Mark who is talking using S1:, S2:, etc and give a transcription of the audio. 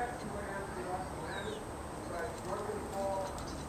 S1: actually went after the Austin Rabbit, but Morgan Paul